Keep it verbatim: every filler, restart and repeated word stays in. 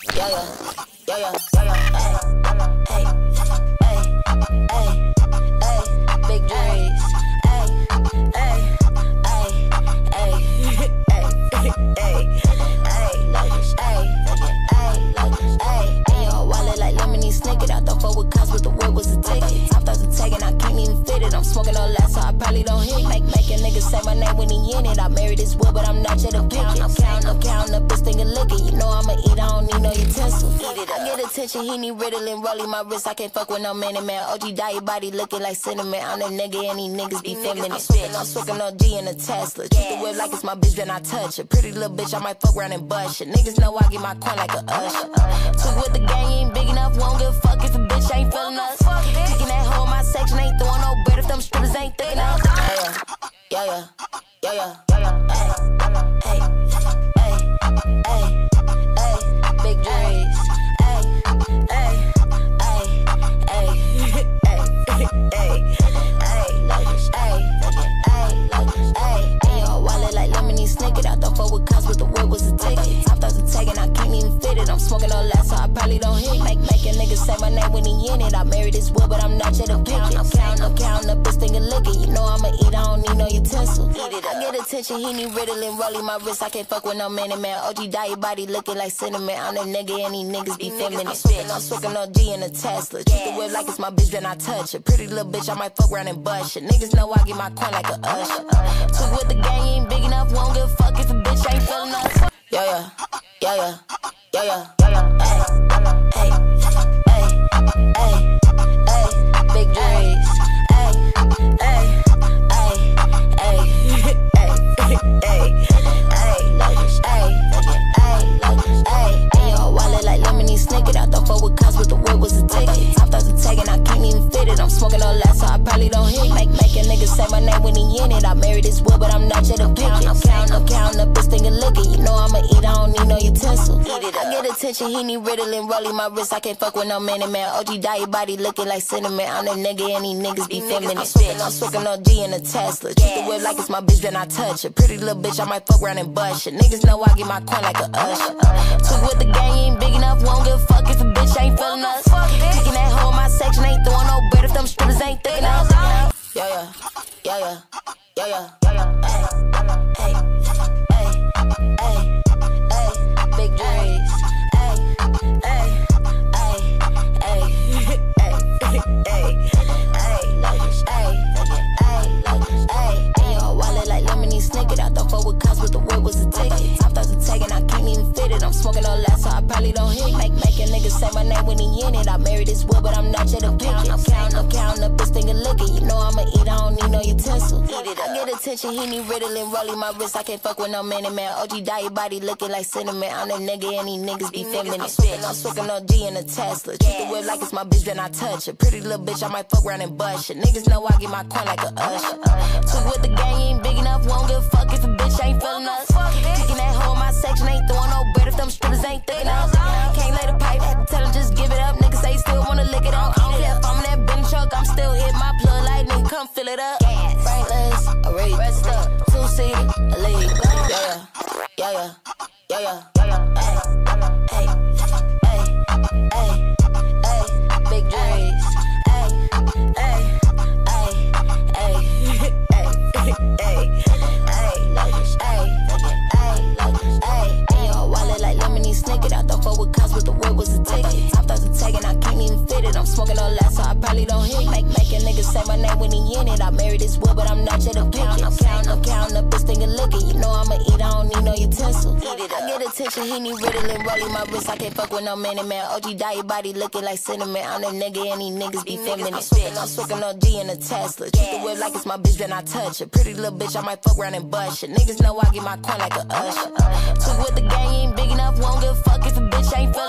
yeah, yeah, yeah, yeah, yeah, hey, hey, hey, hey, big dreams, hey, hey, hey, hey, hey, hey, hey, hey, in your wallet like lemonade snicket. I thought fuck with cops, but the word was a ticket. Top thousand tagging, I can't even fit it. I'm smoking on last, so I probably don't hit. Make making niggas say my name when he in it. I married this wood, but I'm not yet a pick. I'm counting, I'm counting up this thing and looking. You know I'ma eat, I don't need no utensil. I get attention, he need Ritalin, rolling my wrist. I can't fuck with no man and man. O G die body looking like cinnamon. I'm the nigga and these niggas be feminine. I'm smoking, I'm smoking on G in a Tesla. Treat the whip like it's my bitch, then I touch it. Pretty little bitch, I might fuck around and bust it. Niggas know I get my coin like a usher. Took with the gang, ain't big enough, won't give a fuck if a bitch ain't feeling us. Kicking that hoe in my section, ain't throwing no bread if them strippers ain't thick enough. Yeah, yeah, yeah, yeah, yeah, yeah, hey, hey, hey, hey, big dreams, hey, hey, hey, hey, hey, hey, hey, hey, in your wallet like lemonade snicket. I thought fuck with cops, but the word was a ticket. Top thousand tagging, I can't even fit it. I'm smoking on last, so I probably don't hit. Make making niggas say my name when he in it. I married this wood, but I'm not yet a pick. I'm counting, I'm counting up this thing and looking. You know I'ma eat, I don't need no utensil. I get attention, he need Ritalin, rolling my wrist. I can't fuck with no man and man. O G die body looking like cinnamon. I'm the nigga and these niggas be feminine. I'm smoking, I'm smoking on G in a Tesla. Treat the whip like it's my bitch, then I touch it. Pretty little bitch, I might fuck around and bust it. Niggas know I get my coin like a usher. Took with the gang, ain't big enough, won't give a fuck if a bitch ain't feeling us. Yeah, yeah, yeah, yeah, yeah, yeah, yeah, yeah, hey, hey, hey, hey, big dreams, hey, hey, hey, hey, hey, hey, hey, in your wallet like lemonade snicket. I thought fuck with cops, but the word was a ticket. Top thousand tagging, I can't even fit it. I'm smoking on last, so I probably don't hit. Make making niggas say my name when he in it. I married this wood, but I'm not yet a pick. I'm counting, I'm counting up this thing and looking. You know I'ma eat, I don't need no utensil. I get attention, he need Ritalin, rolling my wrist. I can't fuck with no man and man. O G die body looking like cinnamon. I'm the nigga and these niggas be feminine. I'm smoking, I'm smoking on G in a Tesla. Treat the whip like it's my bitch, then I touch it. Pretty little bitch, I might fuck around and bust it. Niggas know I get my coin like a usher. Took with the gang, ain't big enough, won't give a fuck if a bitch ain't feeling us. Kicking that hoe in my section, ain't throwing no bread if them strippers ain't thick enough. Yeah, yeah, yeah, yeah, yeah, yeah, yeah, hey, hey, hey, hey, big dreams, hey, hey, hey, hey, hey, hey, hey, in your wallet like lemonade snicket. I thought fuck with cops, but the word was a ticket. Top thousand tagging, I can't even fit it. I'm smoking on last, so I probably don't hit. Make making niggas say my name when he in it. I married this wood, but I'm not yet a pick. I'm counting, I'm counting up this thing and looking. You know I'ma eat, I don't need no utensil. I get attention, he need Ritalin, rolling my wrist. I can't fuck with no man and man. O G die body looking like cinnamon. I'm the nigga and these niggas be feminine. I'm smoking, I'm smoking on G in a Tesla. Treat the whip like it's my bitch, then I touch it. Pretty little bitch, I might fuck around and bust it. Niggas know I get my coin like a usher. Took with the gang, ain't big enough, won't give a fuck if a bitch ain't feeling us. Kicking that hoe in my section, ain't throwing no bread if them strippers ain't thick enough. Can't lay the pipe, had to tell him just give it up. Niggas say still wanna lick it up. I don't care if I'm in that Bentley truck, I'm still hit my plug light, nigga, come fill it up. Franklin's, a read, rest up, two seater, a lead. Yeah, yeah, yeah, yeah, yeah, yeah, hey, hey, hey, hey, big dreams, hey, hey, hey, hey, hey, hey, hey, in your wallet like lemonade snicket. I thought fuck with cops, but the word was a ticket. Top thousand tagging, I can't even fit it. I'm smoking on last, so I probably don't hit. Make making niggas say my name when he in it. I married this wood, but I'm not yet a pick. I'm counting, I'm counting up this thing and looking. You know I'ma eat, I don't need no utensil. I get attention, he need Ritalin, rolling my wrist. I can't fuck with no man and man. O G die body looking like cinnamon. I'm the nigga and these niggas be feminine. I'm smoking, I'm smoking on G in a Tesla. Treat the whip like it's my bitch, then I touch it. Pretty little bitch, I might fuck around and bust it. Niggas know I get my coin like a usher. Took with the gang, ain't big enough, won't give a fuck if a bitch ain't feeling